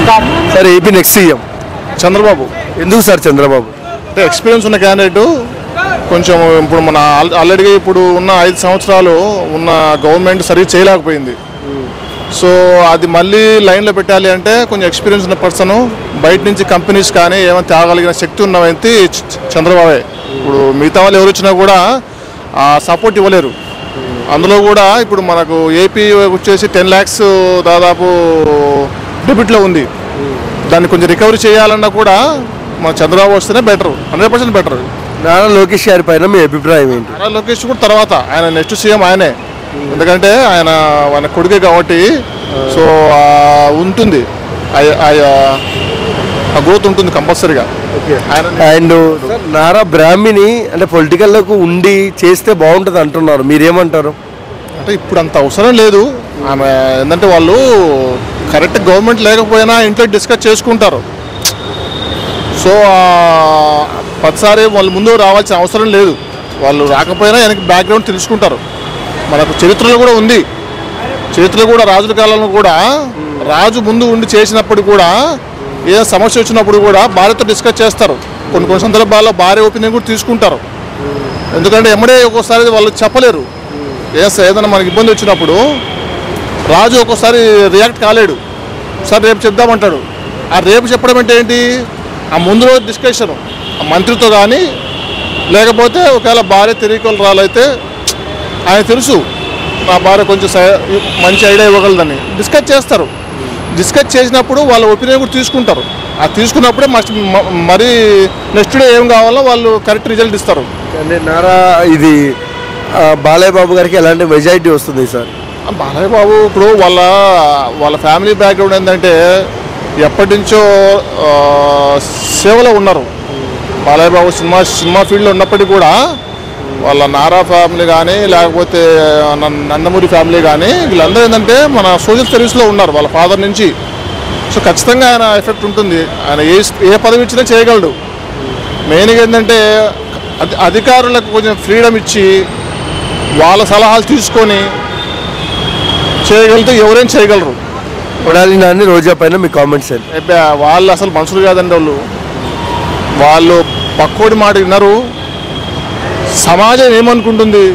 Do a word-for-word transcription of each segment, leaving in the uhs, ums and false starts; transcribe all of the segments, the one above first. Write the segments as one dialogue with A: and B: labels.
A: Sir AP next CM
B: Chandrababu.
A: ఎందుకు sir Chandrababu?
B: అంటే experience ఉన్న క్యాండిడేట్. కొంచెం ఇప్పుడు మన ఆల్రెడీ ఇప్పుడు ఉన్న ఐదు సంవత్సరాలు ఉన్న గవర్నమెంట్ సరిగ్గా చేయలేకపోయింది. సో అది మళ్ళీ లైన్లో పెట్టాలి అంటే కొంచెం ఎక్స్పీరియన్స్ ఉన్న పర్సన్, బయట నుంచి కంపెనీస్ కానీ ఏమైనా తేగలిగిన శక్తి ఉన్న వ్యక్తి చంద్రబాబే. ఇప్పుడు మిగతా వాళ్ళు ఎవరు వచ్చినా కూడా సపోర్ట్ ఇవ్వలేరు. అందులో కూడా ఇప్పుడు మనకు ఏపీ వచ్చేసి టెన్ ల్యాక్స్ దాదాపు డెబిట్లో ఉంది. దాన్ని కొంచెం రికవరీ చేయాలన్నా కూడా మన చంద్రబాబు వస్తేనే better, hundred percent better.
A: Nara Lokesh గారి పైన మీ అభిప్రాయం ఏంటి?
B: నారా లోకేష్ కూడా తర్వాత ఆయన నెక్స్ట్ సీఎం ఆయనే, ఎందుకంటే ఆయన ఆయన కొడుకే కాబట్టి. సో ఉంటుంది ఆ గ్రోత్ ఉంటుంది కంపల్సరీగా.
A: అండ్ నారా బ్రాహ్మిని అంటే పొలిటికల్లోకి ఉండి చేస్తే బాగుంటుంది అంటున్నారు, మీరేమంటారు?
B: అంటే ఇప్పుడు అంత అవసరం లేదు. ఆమె ఏంటంటే వాళ్ళు కరెక్ట్ గవర్నమెంట్ లేకపోయినా ఇంట్లో డిస్కస్ చేసుకుంటారు. సో ప్రతిసారి వాళ్ళు ముందు రావాల్సిన అవసరం లేదు. వాళ్ళు రాకపోయినా వెనక్కి బ్యాక్గ్రౌండ్ తెలుసుకుంటారు. మనకు చరిత్రలో కూడా ఉంది. చరిత్రలో కూడా రాజుల కాలంలో కూడా రాజు ముందు ఉండి చేసినప్పుడు కూడా ఏ సమస్య వచ్చినప్పుడు కూడా భార్యతో డిస్కస్ చేస్తారు. కొన్ని కొన్ని సందర్భాల్లో భార్య ఒపీనియన్ కూడా తీసుకుంటారు. ఎందుకంటే ఎమ్మడే ఒక్కోసారి వాళ్ళు చెప్పలేరు. ఏ ఏదైనా మనకి ఇబ్బంది వచ్చినప్పుడు రాజు ఒక్కోసారి రియాక్ట్ కాలేడు. సార్ రేపు చెప్దామంటాడు. ఆ రేపు చెప్పడం అంటే ఏంటి? ఆ ముందు రోజు డిస్కషన్ ఆ మంత్రితో కానీ, లేకపోతే ఒకవేళ భార్య తిరిగి రాలైతే ఆయన తెలుసు నా భార్య కొంచెం మంచి ఐడియా ఇవ్వగలదని డిస్కస్ చేస్తారు. డిస్కస్ చేసినప్పుడు వాళ్ళ ఒపీనియన్ కూడా తీసుకుంటారు. ఆ తీసుకున్నప్పుడే మస్ట్ మరీ నెక్స్ట్ డే ఏం కావాలో వాళ్ళు కరెక్ట్ రిజల్ట్ ఇస్తారు.
A: అంటే నారా ఇది బాలయ్య బాబు గారికి ఎలాంటి మెజారిటీ వస్తుంది సార్?
B: బాలయ్య బాబు ఇప్పుడు వాళ్ళ వాళ్ళ ఫ్యామిలీ బ్యాక్గ్రౌండ్ ఏంటంటే ఎప్పటి నుంచో సేవలో ఉన్నారు. బాలయ్య బాబు సినిమా సినిమా ఫీల్డ్లో ఉన్నప్పటికీ కూడా వాళ్ళ నారా ఫ్యామిలీ కానీ, లేకపోతే నందమూరి ఫ్యామిలీ కానీ వీళ్ళందరూ ఏంటంటే మన సోషల్ సర్వీస్లో ఉన్నారు వాళ్ళ ఫాదర్ నుంచి. సో ఖచ్చితంగా ఆయన ఎఫెక్ట్ ఉంటుంది. ఆయన ఏ ఏ పదవి ఇచ్చినా చేయగలడు. మెయిన్గా ఏంటంటే అధికారులకు కొంచెం ఫ్రీడమ్ ఇచ్చి వాళ్ళ సలహాలు తీసుకొని చేయగలిగితే ఎవరైనా చేయగలరు.
A: కొడాలి నాని, రోజా పైన మీ కామెంట్స్ ఏంటి?
B: వాళ్ళు అసలు మనుషులు కాదండి. వాళ్ళు వాళ్ళు పక్కోడి మాట విన్నారు. సమాజం ఏమనుకుంటుంది?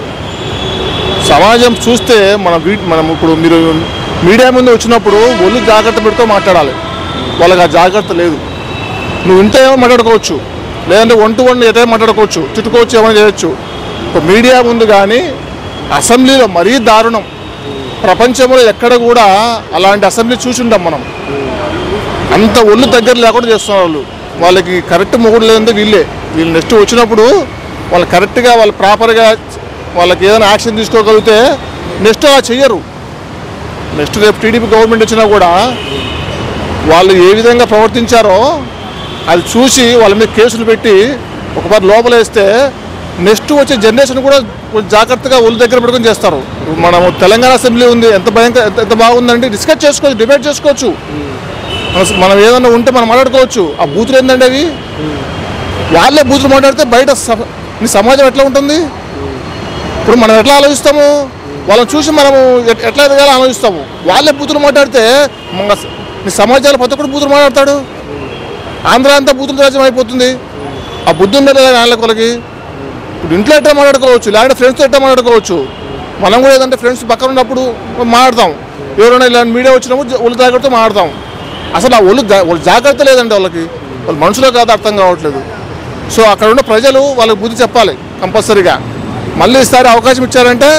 B: సమాజం చూస్తే మన మనం ఇప్పుడు మీరు మీడియా ముందు వచ్చినప్పుడు ఒళ్ళు జాగ్రత్త పెడుతూ మాట్లాడాలి. వాళ్ళకి ఆ జాగ్రత్త లేదు. నువ్వు ఇంత ఏమో మాట్లాడుకోవచ్చు, లేదంటే వన్ టు వన్ ఎటైనా మాట్లాడుకోవచ్చు, తిట్టుకోవచ్చు, ఏమైనా చేయొచ్చు. ఇప్పుడు మీడియా ముందు కానీ అసెంబ్లీలో మరీ దారుణం. ప్రపంచంలో ఎక్కడ కూడా అలాంటి అసెంబ్లీ చూసి ఉంటాం మనం. అంత ఒళ్ళు దగ్గర లేకుండా చేస్తున్నారు వాళ్ళు. వాళ్ళకి కరెక్ట్ మొగుడు లేదంటే వీళ్ళే వీళ్ళు నెక్స్ట్ వచ్చినప్పుడు వాళ్ళు కరెక్ట్గా వాళ్ళు ప్రాపర్గా వాళ్ళకి ఏదైనా యాక్షన్ తీసుకోగలిగితే నెక్స్ట్ అలా చెయ్యరు. నెక్స్ట్ రేపు టీడీపీ గవర్నమెంట్ వచ్చినా కూడా వాళ్ళు ఏ విధంగా ప్రవర్తించారో అది చూసి వాళ్ళ మీద కేసులు పెట్టి ఒకసారి లోపల వేస్తే నెక్స్ట్ వచ్చే జనరేషన్ కూడా కొంచెం జాగ్రత్తగా ఒళ్ళు దగ్గర పెట్టుకొని చేస్తారు. మనము తెలంగాణ అసెంబ్లీ ఉంది, ఎంత భయంకర ఎంత బాగుందంటే డిస్కస్ చేసుకోవచ్చు, డిబేట్ చేసుకోవచ్చు. మనం ఏదన్నా ఉంటే మనం మాట్లాడుకోవచ్చు. ఆ బూతులు ఏంటంటే అవి వాళ్ళే బూతులు మాట్లాడితే బయట నీ సమాజం ఎట్లా ఉంటుంది? ఇప్పుడు మనం ఎట్లా ఆలోచిస్తాము? వాళ్ళని చూసి మనము ఎట్లా ఎదగాలో ఆలోచిస్తాము. వాళ్ళే బూతులు మాట్లాడితే నీ సమాజాలు ప్రతి ఒక్కరు బూతులు మాట్లాడతాడు. ఆంధ్ర అంతా బూతులు రాజ్యం అయిపోతుంది. ఆ బుద్ధి ఉండదు వాళ్ళకి. వాళ్ళకి ఇప్పుడు ఇంట్లో ఎట్లా మాట్లాడుకోవచ్చు, లేదంటే ఫ్రెండ్స్తో ఎట్లా మాట్లాడుకోవచ్చు. మనం కూడా ఏదంటే ఫ్రెండ్స్ పక్కన ఉన్నప్పుడు మాట్లాడతాం. ఎవరైనా ఇలాంటి మీడియా వచ్చినప్పుడు ఒళ్ళు జాగ్రత్తతో మాట్లాడతాం. అసలు ఆ ఒళ్ళు వాళ్ళు జాగ్రత్త లేదండి వాళ్ళకి. వాళ్ళు మనుషులో కాదు అర్థం కావట్లేదు. సో అక్కడ ఉన్న ప్రజలు వాళ్ళకి బుద్ధి చెప్పాలి కంపల్సరీగా. మళ్ళీ ఈసారి అవకాశం ఇచ్చారంటే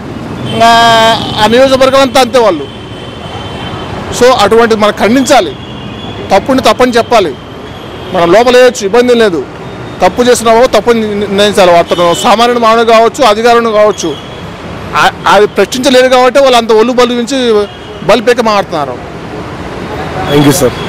B: ఆ నియోజకవర్గం అంతా అంతే వాళ్ళు. సో అటువంటిది మనం ఖండించాలి. తప్పుని తప్పని చెప్పాలి. మనం లోపల వేయచ్చు, ఇబ్బంది లేదు. తప్పు చేసినావో తప్పు నిర్ణయించాలి. అతను సామాన్యుడు మానవుడు కావచ్చు, అధికారులు కావచ్చు. అది ప్రశ్నించలేరు కాబట్టి వాళ్ళు అంత ఒళ్ళు బలు నుంచి బలిపేక మారుతున్నారు.
A: Thank you sir.